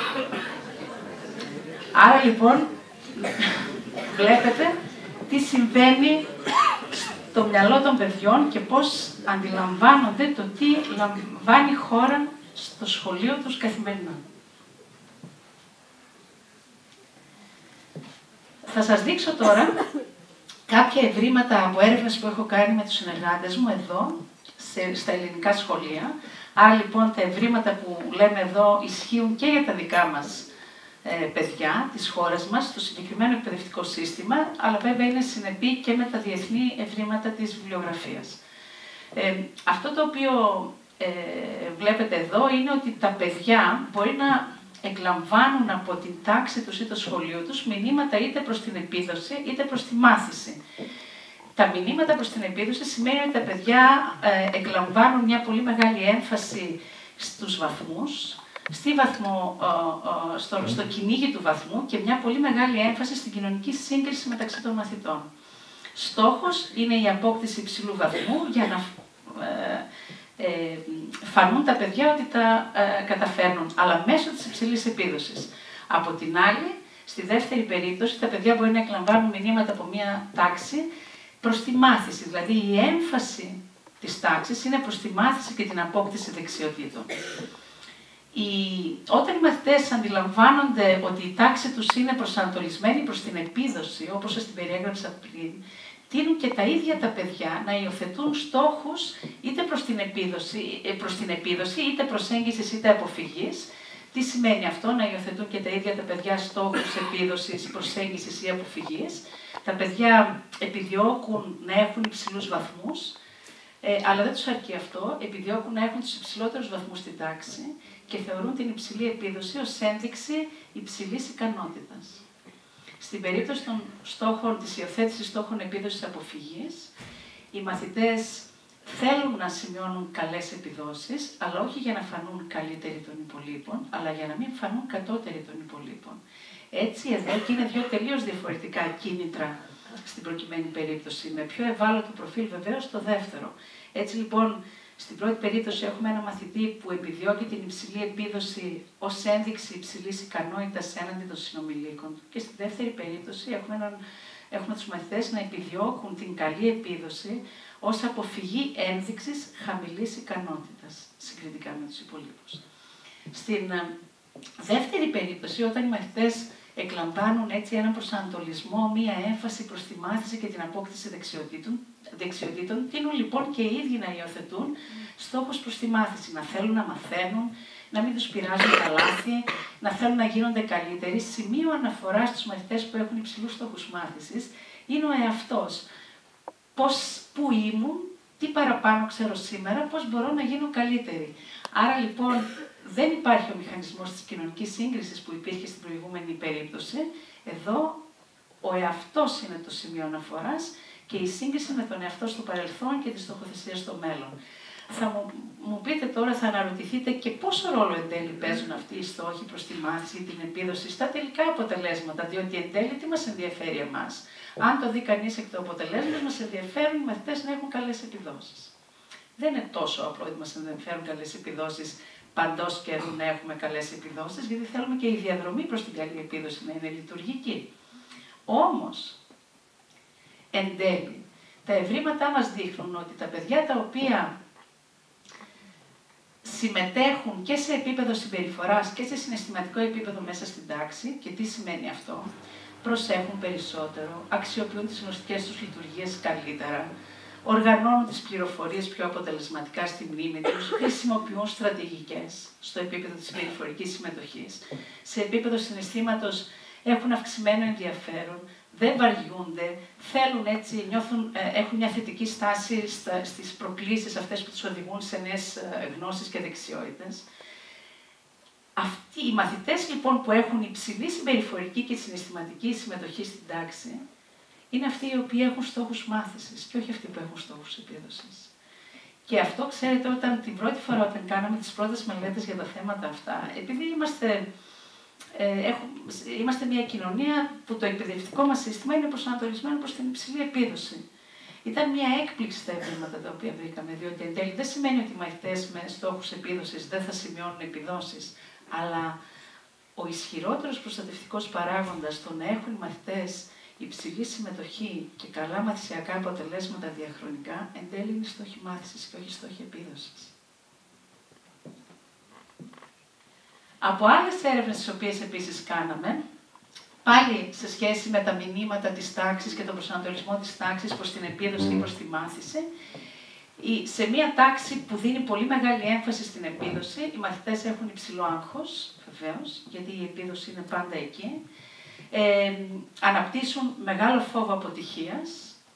Άρα λοιπόν, βλέπετε τι συμβαίνει στο μυαλό των παιδιών και πώς αντιλαμβάνονται το τι λαμβάνει χώρα στο σχολείο τους καθημερινά. Θα σας δείξω τώρα κάποια ευρήματα από έρευνες που έχω κάνει με τους συνεργάτες μου εδώ, σε, στα ελληνικά σχολεία. Άρα λοιπόν τα ευρήματα που λέμε εδώ ισχύουν και για τα δικά μας ε, παιδιά της χώρας μας, στο συγκεκριμένο εκπαιδευτικό σύστημα, αλλά βέβαια είναι συνεπή και με τα διεθνή ευρήματα της βιβλιογραφίας. Ε, αυτό το οποίο ε, βλέπετε εδώ είναι ότι τα παιδιά μπορεί να εκλαμβάνουν από την τάξη τους ή το σχολείο τους μηνύματα είτε προς την επίδοση είτε προς τη μάθηση. Τα μηνύματα προς την επίδοση σημαίνει ότι τα παιδιά ε, εκλαμβάνουν μια πολύ μεγάλη έμφαση στους βαθμούς, στη βαθμό, ε, ε, στο, στο κυνήγι του βαθμού και μια πολύ μεγάλη έμφαση στην κοινωνική σύγκριση μεταξύ των μαθητών. Στόχος είναι η απόκτηση υψηλού βαθμού για να ε, ε, φανούν τα παιδιά ότι τα ε, καταφέρνουν, αλλά μέσω της υψηλής επίδοσης. Από την άλλη, στη δεύτερη περίπτωση, τα παιδιά μπορεί να εκλαμβάνουν μηνύματα από μια τάξη προς τη μάθηση, δηλαδή η έμφαση της τάξης είναι προς τη μάθηση και την απόκτηση δεξιοτήτων. Οι... Όταν οι μαθητές αντιλαμβάνονται ότι η τάξη τους είναι προσανατολισμένη προς την επίδοση, όπως σας την περιέγραψα πριν, τείνουν και τα ίδια τα παιδιά να υιοθετούν στόχους είτε προς την επίδοση, προς την επίδοση είτε προσέγγισης είτε αποφυγής. Τι σημαίνει αυτό, να υιοθετούν και τα ίδια τα παιδιά στόχους επίδοσης, προσέγγισης ή αποφυγής. Τα παιδιά επιδιώκουν να έχουν υψηλούς βαθμούς, ε, αλλά δεν τους αρκεί αυτό, επιδιώκουν να έχουν τους υψηλότερους βαθμούς στην τάξη και θεωρούν την υψηλή επίδοση ως ένδειξη υψηλής ικανότητας. Στην περίπτωση των στόχων, της υιοθέτησης στόχων επίδοσης αποφυγής, οι μαθητές θέλουν να σημειώνουν καλές επιδόσεις, αλλά όχι για να φανούν καλύτεροι των υπολείπων, αλλά για να μην φανούν κατώτεροι των υπολείπων. Έτσι εδώ και είναι δύο τελείως διαφορετικά κίνητρα στην προκειμένη περίπτωση, με πιο ευάλωτο προφίλ βεβαίως στο δεύτερο. Έτσι λοιπόν, στην πρώτη περίπτωση έχουμε ένα μαθητή που επιδιώκει την υψηλή επίδοση ως ένδειξη υψηλής ικανότητας έναντι των συνομιλίκων του. Και στη δεύτερη περίπτωση έχουμε, έναν, έχουμε τους μαθητές να επιδιώκουν την καλή επίδοση ως αποφυγή ένδειξης χαμηλής ικανότητας, συγκριτικά με τους υπολείπους. Στην δεύτερη περίπτωση, όταν οι μαθητές εκλαμβάνουν έτσι έναν προσανατολισμό, μία έμφαση προς τη μάθηση και την απόκτηση δεξιοτήτων, δεξιοτήτων τείνουν λοιπόν και οι ίδιοι να υιοθετούν στόχους προς τη μάθηση, να θέλουν να μαθαίνουν, να μην τους πειράζουν τα λάθη, να θέλουν να γίνονται καλύτεροι. Σημείο αναφοράς στους μαθητές που έχουν υψηλούς στόχους μάθησης είναι ο εαυτός. Πώς, πού ήμουν, τι παραπάνω ξέρω σήμερα, πώς μπορώ να γίνω καλύτερη. Άρα λοιπόν δεν υπάρχει ο μηχανισμός της κοινωνικής σύγκρισης που υπήρχε στην προηγούμενη περίπτωση. Εδώ ο εαυτός είναι το σημείο αναφοράς και η σύγκριση με τον εαυτό στο παρελθόν και τη στοχοθεσία στο μέλλον. Θα μου, μου πείτε τώρα, θα αναρωτηθείτε και πόσο ρόλο εν τέλει παίζουν αυτοί οι στόχοι προς τη μάθηση, την επίδοση στα τελικά αποτελέσματα, διότι εν τέλει τι μας ενδιαφέρει εμάς. Αν το δει κανείς εκ του αποτελέσματος, μας ενδιαφέρουν οι μαθητές να έχουν καλές επιδόσεις. Δεν είναι τόσο απλό ότι μας ενδιαφέρουν καλές επιδόσεις παντός καιρού να έχουμε καλές επιδόσεις, γιατί θέλουμε και η διαδρομή προς την καλή επίδοση να είναι λειτουργική. Όμως, εν τέλει, τα ευρήματά μας δείχνουν ότι τα παιδιά τα οποία συμμετέχουν και σε επίπεδο συμπεριφοράς και σε συναισθηματικό επίπεδο μέσα στην τάξη, και τι σημαίνει αυτό, προσέχουν περισσότερο, αξιοποιούν τις γνωστικές τους λειτουργίες καλύτερα, οργανώνουν τις πληροφορίες πιο αποτελεσματικά στη μνήμη τους, χρησιμοποιούν στρατηγικές στο επίπεδο της συμπεριφορικής συμμετοχής. Σε επίπεδο συναισθήματος έχουν αυξημένο ενδιαφέρον, δεν βαριούνται, θέλουν έτσι, νιώθουν, έχουν μια θετική στάση στα, στις προκλήσεις αυτές που τους οδηγούν σε νέες γνώσεις και δεξιότητες. Αυτοί οι μαθητές λοιπόν που έχουν υψηλή συμπεριφορική και συναισθηματική συμμετοχή στην τάξη, είναι αυτοί οι οποίοι έχουν στόχους μάθησης και όχι αυτοί που έχουν στόχους επίδοσης. Και αυτό, ξέρετε, όταν την πρώτη φορά όταν κάναμε τις πρώτες μελέτες για τα θέματα αυτά, επειδή είμαστε, ε, έχουμε, είμαστε μια κοινωνία που το εκπαιδευτικό μας σύστημα είναι προσανατολισμένο προς την υψηλή επίδοση. Ήταν μια έκπληξη τα ευρήματα τα οποία βρήκαμε, διότι εν τέλει δεν σημαίνει ότι οι μαθητές με στόχους επίδοσης δεν θα σημειώνουν επιδόσεις, αλλά ο ισχυρότερος προστατευτικός παράγοντας το να έχουν οι μαθητές υψηλή συμμετοχή και καλά μαθησιακά αποτελέσματα διαχρονικά, εν τέλει είναι στόχοι μάθησης και όχι στόχοι επίδοσης. Από άλλες έρευνες τις οποίες επίσης κάναμε, πάλι σε σχέση με τα μηνύματα της τάξης και τον προσανατολισμό της τάξης προς την επίδοση ή προς τη μάθηση, σε μια τάξη που δίνει πολύ μεγάλη έμφαση στην επίδοση, οι μαθητές έχουν υψηλό άγχος, βεβαίως, γιατί η επίδοση είναι πάντα εκεί, ε, αναπτύσσουν μεγάλο φόβο αποτυχίας,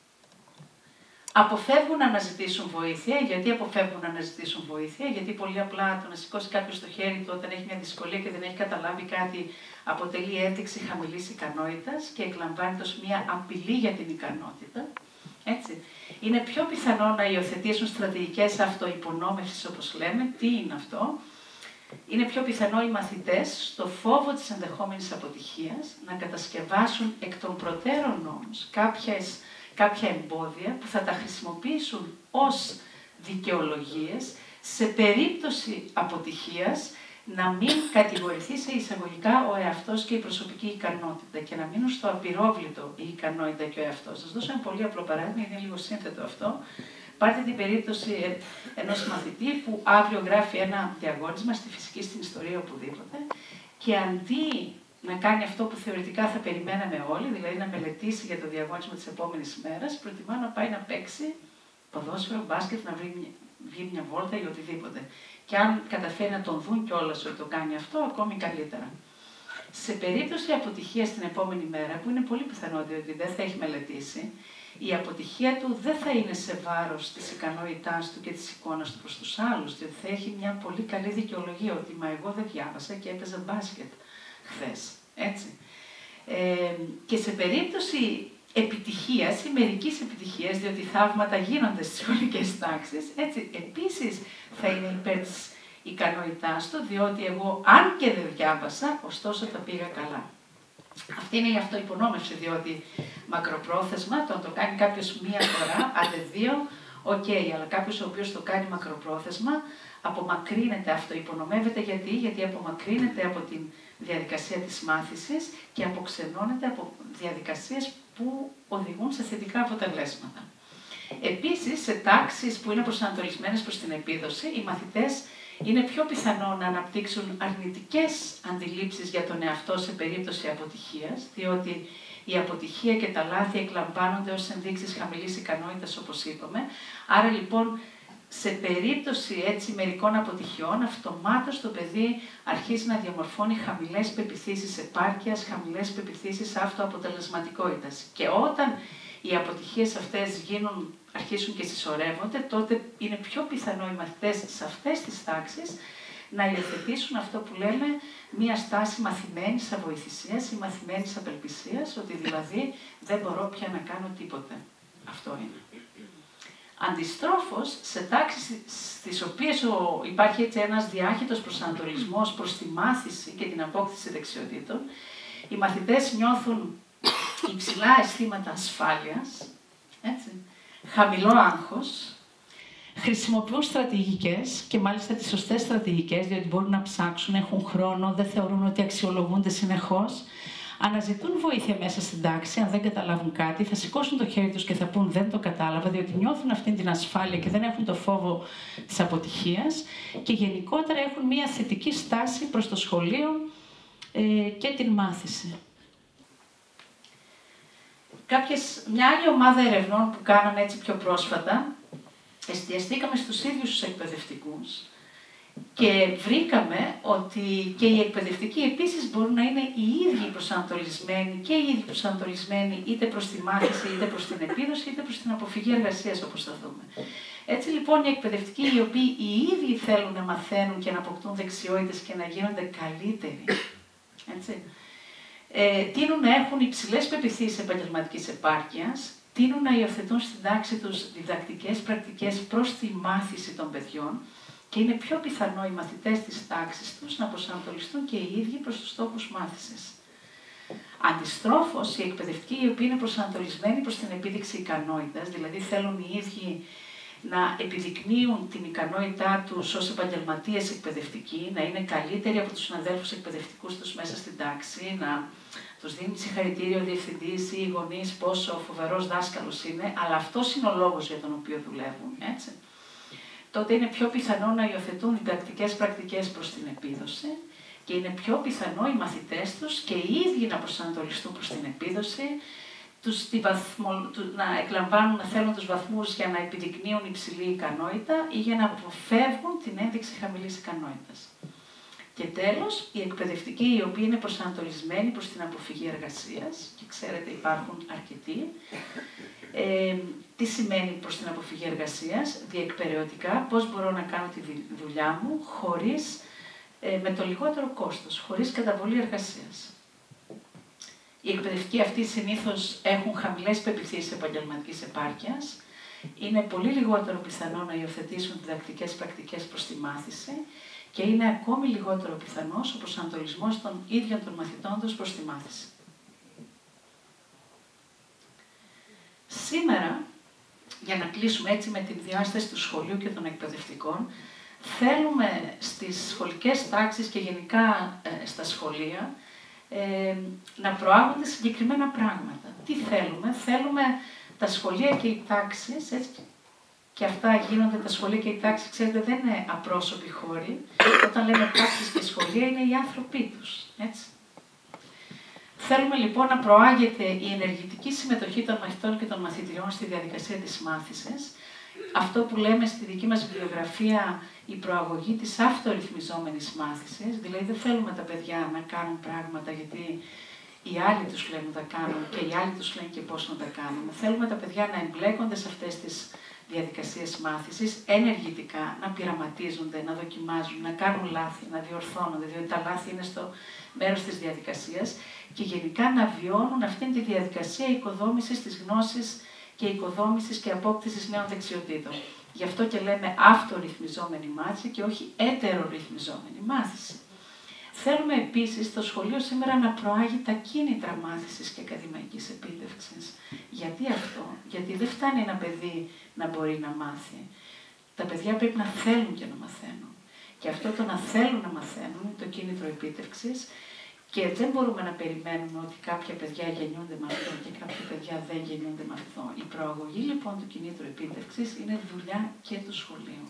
αποφεύγουν να αναζητήσουν βοήθεια. Γιατί αποφεύγουν να αναζητήσουν βοήθεια? Γιατί πολύ απλά το να σηκώσει κάποιος το χέρι του όταν έχει μια δυσκολία και δεν έχει καταλάβει κάτι αποτελεί ένδειξη χαμηλής ικανότητας και εκλαμβάνεται ως μια απειλή για την ικανότητα. Έτσι. Είναι πιο πιθανό να υιοθετήσουν στρατηγικές αυτοϋπονόμευσης, όπως λέμε. Τι είναι αυτό? Είναι πιο πιθανό οι μαθητές, στο φόβο της ενδεχόμενης αποτυχίας, να κατασκευάσουν εκ των προτέρων όμως κάποιες, κάποια εμπόδια που θα τα χρησιμοποιήσουν ως δικαιολογίες σε περίπτωση αποτυχίας να μην κατηγορηθεί σε εισαγωγικά ο εαυτός και η προσωπική ικανότητα και να μείνουν στο απειρόβλητο η ικανότητα και ο εαυτός. Σας δώσω ένα πολύ απλό παράδειγμα, είναι λίγο σύνθετο αυτό. Πάρτε την περίπτωση ενός μαθητή που αύριο γράφει ένα διαγώνισμα στη φυσική, στην ιστορία, οπουδήποτε, και αντί να κάνει αυτό που θεωρητικά θα περιμέναμε όλοι, δηλαδή να μελετήσει για το διαγώνισμα της επόμενης μέρας, προτιμά να πάει να παίξει ποδόσφαιρο, μπάσκετ, να βγει, βγει μια βόλτα ή οτιδήποτε. Και αν καταφέρει να τον δουν κιόλας ότι το κάνει αυτό, ακόμη καλύτερα. Σε περίπτωση αποτυχίας την επόμενη μέρα, που είναι πολύ πιθανό ότι δεν θα έχει μελετήσει, η αποτυχία του δεν θα είναι σε βάρος της ικανότητάς του και της εικόνας του προς τους άλλους, διότι θα έχει μια πολύ καλή δικαιολογία ότι «μα εγώ δεν διάβασα και έπαιζα μπάσκετ χθες». Έτσι. Ε, και σε περίπτωση επιτυχίας ή μερικής επιτυχίας, διότι θαύματα γίνονται στις σχολικές τάξεις, έτσι, επίσης θα είναι υπέρ της ικανότητάς του, διότι εγώ αν και δεν διάβασα, ωστόσο τα πήγα καλά. Αυτή είναι η αυτοϋπονόμευση, διότι μακροπρόθεσμα, το να το κάνει κάποιος μία φορά, άντε δύο, οκ, okay, αλλά κάποιος ο οποίος το κάνει μακροπρόθεσμα, απομακρύνεται, αυτοϋπονομεύεται. Γιατί? Γιατί απομακρύνεται από τη διαδικασία της μάθησης και αποξενώνεται από διαδικασίες που οδηγούν σε θετικά αποτελέσματα. Επίσης, σε τάξεις που είναι προσανατολισμένες προς την επίδοση, οι μαθητές είναι πιο πιθανό να αναπτύξουν αρνητικές αντιλήψεις για τον εαυτό σε περίπτωση αποτυχίας, διότι η αποτυχία και τα λάθη εκλαμβάνονται ως ενδείξεις χαμηλής ικανότητας, όπως είπαμε. Άρα λοιπόν, σε περίπτωση έτσι μερικών αποτυχιών, αυτομάτως το παιδί αρχίζει να διαμορφώνει χαμηλές πεποιθήσεις επάρκειας, χαμηλές πεποιθήσεις αυτοαποτελεσματικότητας. Και όταν οι αποτυχίες αυτές γίνουν, αρχίσουν και συσσωρεύονται, τότε είναι πιο πιθανό οι μαθητές σε αυτές τις τάξεις να υιοθετήσουν αυτό που λέμε μία στάση μαθημένης αβοηθησίας ή μαθημένης απελπισίας, ότι δηλαδή δεν μπορώ πια να κάνω τίποτε. Αυτό είναι. Αντιστρόφως, σε τάξεις στις οποίες υπάρχει έτσι ένας διάχυτος προσανατολισμός προς τη μάθηση και την απόκτηση δεξιοτήτων, οι μαθητές νιώθουν υψηλά αισθήματα ασφάλειας, έτσι, χαμηλό άγχος, χρησιμοποιούν στρατηγικές και μάλιστα τις σωστές στρατηγικές, διότι μπορούν να ψάξουν, έχουν χρόνο, δεν θεωρούν ότι αξιολογούνται συνεχώς, αναζητούν βοήθεια μέσα στην τάξη, αν δεν καταλάβουν κάτι, θα σηκώσουν το χέρι τους και θα πούν «δεν το κατάλαβα», διότι νιώθουν αυτή την ασφάλεια και δεν έχουν το φόβο της αποτυχίας και γενικότερα έχουν μια θετική στάση προς το σχολείο ε, και την μάθηση. Κάποιες, μια άλλη ομάδα ερευνών που κάναμε έτσι πιο πρόσφατα, εστιαστήκαμε στους ίδιους τους εκπαιδευτικούς Και βρήκαμε ότι και οι εκπαιδευτικοί επίσης μπορούν να είναι οι ίδιοι προσανατολισμένοι και οι ίδιοι προσανατολισμένοι είτε προς τη μάθηση, είτε προς την επίδοση, είτε προς την αποφυγή εργασίας, όπως θα δούμε. Έτσι λοιπόν οι εκπαιδευτικοί οι οποίοι οι ίδιοι θέλουν να μαθαίνουν και να αποκτούν δεξιότητες και να γίνονται καλύτεροι, έτσι, ε, τείνουν να έχουν υψηλές πεποιθήσεις επαγγελματικής επάρκειας, τείνουν να υιοθετούν στην τάξη τους διδακτικές πρακτικές προς τη μάθηση των παιδιών και είναι πιο πιθανό οι μαθητές της τάξης τους να προσανατολιστούν και οι ίδιοι προς τους στόχους μάθησης. Αντιστρόφως, οι εκπαιδευτικοί οι οποίοι είναι προσανατολισμένοι προς την επίδειξη ικανότητας, δηλαδή θέλουν οι ίδιοι να επιδεικνύουν την ικανότητά τους ως επαγγελματίες εκπαιδευτικοί, να είναι καλύτεροι από τους συναδέλφους εκπαιδευτικούς τους μέσα στην τάξη, να τους δίνει συγχαρητήριο ο διευθυντής ή οι γονείς πόσο φοβερός δάσκαλος είναι, αλλά αυτός είναι ο λόγος για τον οποίο δουλεύουν, έτσι. Τότε είναι πιο πιθανό να υιοθετούν διδακτικές πρακτικές προς την επίδοση και είναι πιο πιθανό οι μαθητές τους και οι ίδιοι να προσανατολιστούν προς την επίδοση, τους, τη βαθμο, του, να εκλαμβάνουν, να θέλουν τους βαθμούς για να επιδεικνύουν υψηλή ικανότητα ή για να αποφεύγουν την ένδειξη χαμηλής ικανότητας. Και τέλος, οι εκπαιδευτικοί οι οποίοι είναι προσανατολισμένοι προς την αποφυγή εργασίας, και ξέρετε υπάρχουν αρκετοί. Ε, τι σημαίνει προς την αποφυγή εργασίας? Διεκπεραιωτικά, πώς μπορώ να κάνω τη δουλειά μου χωρίς, ε, με το λιγότερο κόστος, χωρίς καταβολή εργασίας. Οι εκπαιδευτικοί αυτοί συνήθως έχουν χαμηλές πεποιθήσεις επαγγελματικής επάρκειας, είναι πολύ λιγότερο πιθανό να υιοθετήσουν διδακτικές πρακτικές προς τη μάθηση και είναι ακόμη λιγότερο πιθανός ο προσανατολισμός των ίδιων των μαθητών τους προς τη μάθηση. Σήμερα, για να κλείσουμε έτσι με την διάσταση του σχολείου και των εκπαιδευτικών, θέλουμε στις σχολικές τάξεις και γενικά ε, στα σχολεία ε, να προάγονται συγκεκριμένα πράγματα. Τι θέλουμε? Θέλουμε τα σχολεία και οι τάξεις, έτσι, και αυτά γίνονται, τα σχολεία και οι τάξεις, ξέρετε, δεν είναι απρόσωποι χώροι. Όταν λέμε τάξεις και σχολεία, είναι οι άνθρωποι τους, έτσι. Θέλουμε λοιπόν να προάγεται η ενεργητική συμμετοχή των μαθητών και των μαθητριών στη διαδικασία της μάθησης. Αυτό που λέμε στη δική μας βιβλιογραφία η προαγωγή της αυτορυθμιζόμενης μάθησης, δηλαδή δεν θέλουμε τα παιδιά να κάνουν πράγματα γιατί οι άλλοι τους λένε να τα κάνουν και οι άλλοι τους λένε και πώς να τα κάνουν. Θέλουμε τα παιδιά να εμπλέκονται σε αυτές τις διαδικασίες μάθησης, ενεργητικά, να πειραματίζονται, να δοκιμάζουν, να κάνουν λάθη, να διορθώνονται, διότι τα λάθη είναι στο μέρος της διαδικασίας και γενικά να βιώνουν αυτήν τη διαδικασία οικοδόμησης της γνώσης και οικοδόμησης και απόκτησης νέων δεξιοτήτων. Γι' αυτό και λέμε αυτορυθμιζόμενη μάθηση και όχι έτερορυθμιζόμενη μάθηση. Θέλουμε επίσης το σχολείο σήμερα να προάγει τα κίνητρα μάθησης και ακαδημαϊκής επίτευξης. Γιατί αυτό? Γιατί δεν φτάνει ένα παιδί να μπορεί να μάθει. Τα παιδιά πρέπει να θέλουν και να μαθαίνουν. Και αυτό το να θέλουν να μαθαίνουν είναι το κίνητρο επίτευξης και δεν μπορούμε να περιμένουμε ότι κάποια παιδιά γεννιούνται με αυτό και κάποια παιδιά δεν γεννιούνται με αυτό. Η προαγωγή λοιπόν του κινήτρου επίτευξης είναι δουλειά και του σχολείου.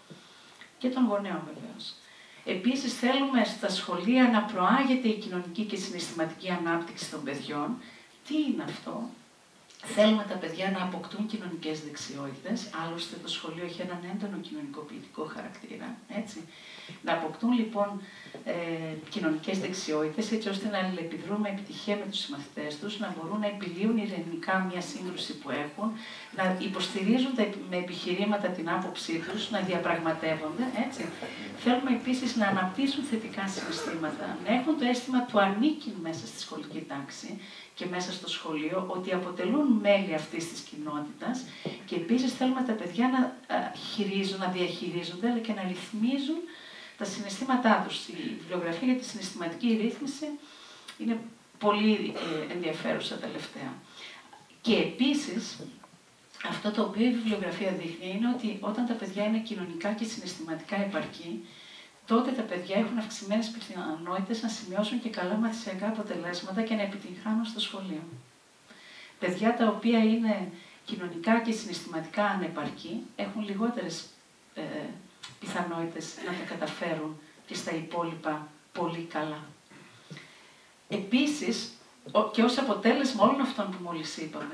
Και των γονέων βεβαίως. Επίσης θέλουμε στα σχολεία να προάγεται η κοινωνική και συναισθηματική ανάπτυξη των παιδιών. Τι είναι αυτό? Θέλουμε τα παιδιά να αποκτούν κοινωνικές δεξιότητες, άλλωστε το σχολείο έχει έναν έντονο κοινωνικοποιητικό χαρακτήρα, έτσι. Να αποκτούν λοιπόν ε, κοινωνικές δεξιότητες, έτσι ώστε να αλληλεπιδρούν με επιτυχία με τους συμμαθητές τους, να μπορούν να επιλύουν ειρηνικά μια σύγκρουση που έχουν, να υποστηρίζουν με επιχειρήματα την άποψή τους, να διαπραγματεύονται, έτσι. Θέλουμε επίσης να αναπτύσσουν θετικά συναισθήματα, να έχουν το αίσθημα του ανήκειν μέσα στη σχολική τάξη και μέσα στο σχολείο, ότι αποτελούν μέλη αυτής της κοινότητας και επίσης θέλουμε τα παιδιά να χειρίζουν, να διαχειρίζονται, αλλά και να ρυθμίζουν τα συναισθήματά τους. Η βιβλιογραφία για τη συναισθηματική ρύθμιση είναι πολύ ενδιαφέρουσα τελευταία. Και επίσης, αυτό το οποίο η βιβλιογραφία δείχνει είναι ότι όταν τα παιδιά είναι κοινωνικά και συναισθηματικά επαρκή, τότε τα παιδιά έχουν αυξημένες πιθανότητες να σημειώσουν και καλά μαθησιακά αποτελέσματα και να επιτυγχάνουν στο σχολείο. Παιδιά τα οποία είναι κοινωνικά και συναισθηματικά ανεπαρκή έχουν λιγότερες ε, πιθανότητες να τα καταφέρουν και στα υπόλοιπα πολύ καλά. Επίσης, και ως αποτέλεσμα όλων αυτών που μόλις είπαμε,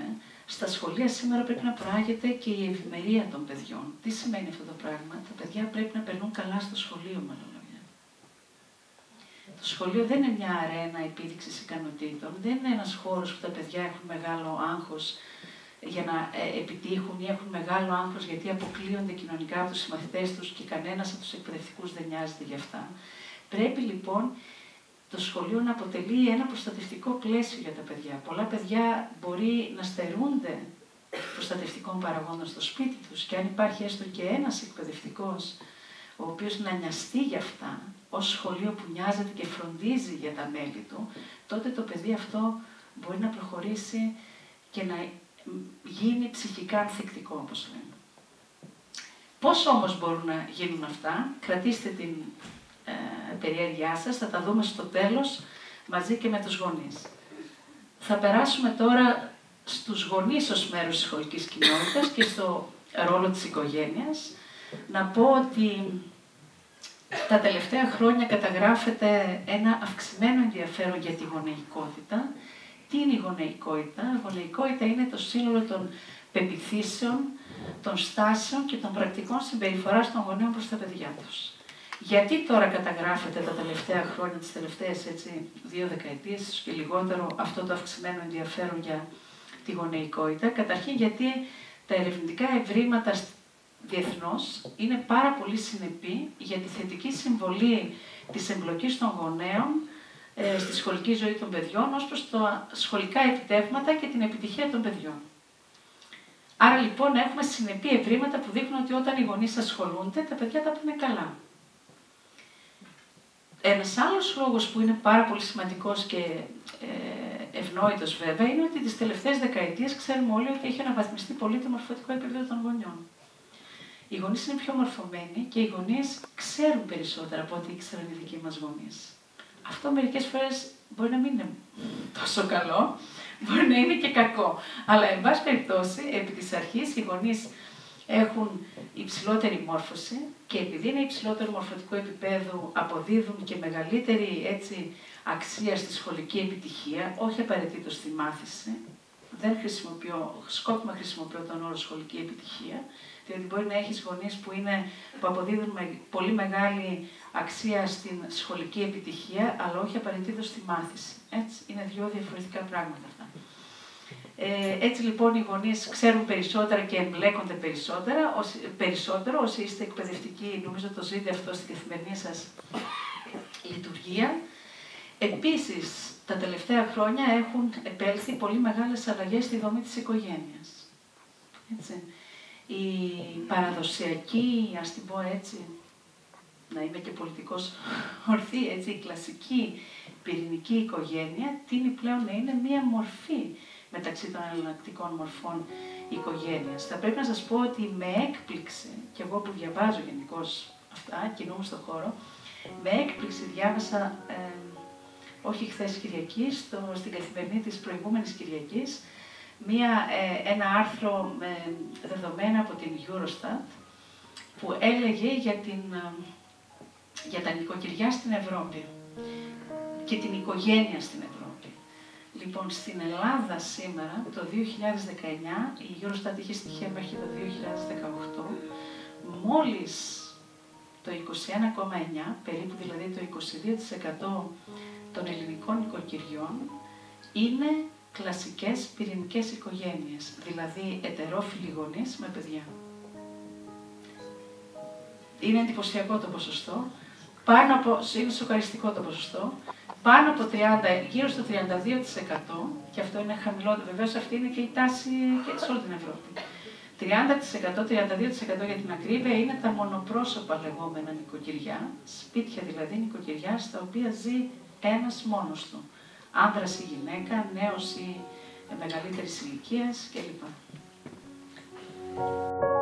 Στα σχολεία σήμερα πρέπει να προάγεται και η ευημερία των παιδιών. Τι σημαίνει αυτό το πράγμα? Τα παιδιά πρέπει να περνούν καλά στο σχολείο, με άλλα λόγια. Το σχολείο δεν είναι μια αρένα επίδειξης ικανοτήτων, δεν είναι ένας χώρος που τα παιδιά έχουν μεγάλο άγχος για να ε, επιτύχουν ή έχουν μεγάλο άγχος γιατί αποκλείονται κοινωνικά από τους συμμαθητές τους και κανένας από τους εκπαιδευτικούς δεν νοιάζεται γι' αυτά. Πρέπει λοιπόν το σχολείο να αποτελεί ένα προστατευτικό πλαίσιο για τα παιδιά. Πολλά παιδιά μπορεί να στερούνται προστατευτικών παραγόντων στο σπίτι τους και αν υπάρχει έστω και ένας εκπαιδευτικός ο οποίος να νοιαστεί για αυτά, ως σχολείο που νοιάζεται και φροντίζει για τα μέλη του, τότε το παιδί αυτό μπορεί να προχωρήσει και να γίνει ψυχικά ανθεκτικό, όπως λέμε. Πώς όμως μπορούν να γίνουν αυτά? Κρατήστε την ε, περιέργειά σας, θα τα δούμε στο τέλος μαζί και με τους γονείς. Θα περάσουμε τώρα στους γονείς ως μέρος της σχολικής κοινότητας και στο ρόλο της οικογένειας. Να πω ότι τα τελευταία χρόνια καταγράφεται ένα αυξημένο ενδιαφέρον για τη γονεϊκότητα. Τι είναι η γονεϊκότητα? Η γονεϊκότητα είναι το σύνολο των πεποιθήσεων, των στάσεων και των πρακτικών συμπεριφοράς των γονέων προς τα παιδιά τους. Γιατί τώρα καταγράφεται τα τελευταία χρόνια, τις τελευταίες έτσι, δύο δεκαετίες και λιγότερο, αυτό το αυξημένο ενδιαφέρον για τη γονεϊκότητα? Καταρχήν γιατί τα ερευνητικά ευρήματα διεθνώς είναι πάρα πολύ συνεπή για τη θετική συμβολή της εμπλοκής των γονέων ε, στη σχολική ζωή των παιδιών ως προς τα σχολικά επιτεύγματα και την επιτυχία των παιδιών. Άρα λοιπόν έχουμε συνεπή ευρήματα που δείχνουν ότι όταν οι γονείς ασχολούνται, τα παιδιά τα πάνε καλά. Ένας άλλος λόγος που είναι πάρα πολύ σημαντικός και ε, ευνόητος βέβαια είναι ότι τις τελευταίες δεκαετίες ξέρουμε όλοι ότι έχει αναβαθμιστεί πολύ το μορφωτικό επίπεδο των γονιών. Οι γονείς είναι πιο μορφωμένοι και οι γονείς ξέρουν περισσότερα από ό,τι ήξεραν οι δικοί μας γονείς. Αυτό μερικές φορές μπορεί να μην είναι τόσο καλό, μπορεί να είναι και κακό. Αλλά, εν πάση περιπτώσει, επί της αρχής οι γονείς έχουν υψηλότερη μόρφωση και επειδή είναι υψηλότερο μορφωτικό επίπεδο, αποδίδουν και μεγαλύτερη έτσι, αξία στη σχολική επιτυχία, όχι απαραίτητο στη μάθηση. Δεν χρησιμοποιώ, σκόπιμα χρησιμοποιώ τον όρο σχολική επιτυχία, διότι μπορεί να έχεις γονείς που, είναι, που αποδίδουν με πολύ μεγάλη αξία στην σχολική επιτυχία, αλλά όχι απαραίτητο στη μάθηση. Έτσι, είναι δύο διαφορετικά πράγματα αυτά. Ε, έτσι λοιπόν οι γονείς ξέρουν περισσότερα και εμπλέκονται περισσότερα, όσοι, περισσότερο. Όσοι είστε εκπαιδευτικοί, νομίζω το ζείτε αυτό στην καθημερινή σας λειτουργία. Επίσης, τα τελευταία χρόνια έχουν επέλθει πολύ μεγάλες αλλαγές στη δομή της οικογένειας. Έτσι. Η παραδοσιακή, ας την πω έτσι, να είμαι και πολιτικός ορθή, έτσι, η κλασική πυρηνική οικογένεια τείνει πλέον να είναι μία μορφή μεταξύ των εναλλακτικών μορφών οικογένειας. Θα πρέπει να σας πω ότι με έκπληξη, και εγώ που διαβάζω γενικώς αυτά, κινούμαι στον χώρο, με έκπληξη διάβασα, ε, όχι χθες Κυριακή, στο, στην καθημερινή της προηγούμενης Κυριακής, μία, ε, ένα άρθρο με δεδομένα από την Eurostat που έλεγε για, την, ε, για τα νοικοκυριά στην Ευρώπη και την οικογένεια στην Ευρώπη. Λοιπόν, στην Ελλάδα σήμερα, το δύο χιλιάδες δεκαεννιά, η Eurostat είχε στοιχεία μέχρι το δύο χιλιάδες δεκαοκτώ, μόλις το είκοσι ένα κόμμα εννιά, περίπου δηλαδή το είκοσι δύο τοις εκατό των ελληνικών νοικοκυριών, είναι κλασικές πυρηνικές οικογένειες, δηλαδή ετερόφιλοι γονείς με παιδιά. Είναι εντυπωσιακό το ποσοστό, πάνω από, είναι σοκαριστικό το ποσοστό, πάνω από τριάντα, γύρω στο τριάντα δύο τοις εκατό, και αυτό είναι χαμηλότερο, βεβαίως αυτή είναι και η τάση και σε όλη την Ευρώπη. τριάντα τοις εκατό, τριάντα δύο τοις εκατό για την ακρίβεια είναι τα μονοπρόσωπα λεγόμενα νοικοκυριά, σπίτια δηλαδή νοικοκυριά, στα οποία ζει ένας μόνος του. Άνδρας ή γυναίκα, νέος ή μεγαλύτερης ηλικίας κλπ.